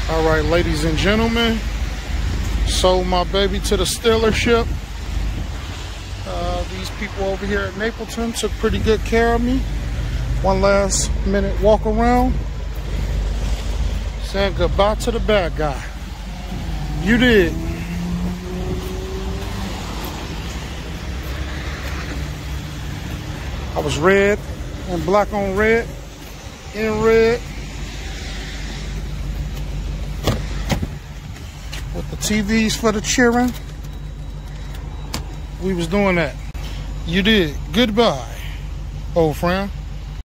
All right, ladies and gentlemen, sold my baby to the dealership. These people over here at Napleton took pretty good care of me. One last minute walk around, saying goodbye to the bad guy. You did. I was red and black on red, in red, with the TVs for the cheering. We was doing that. You did. Goodbye, old friend.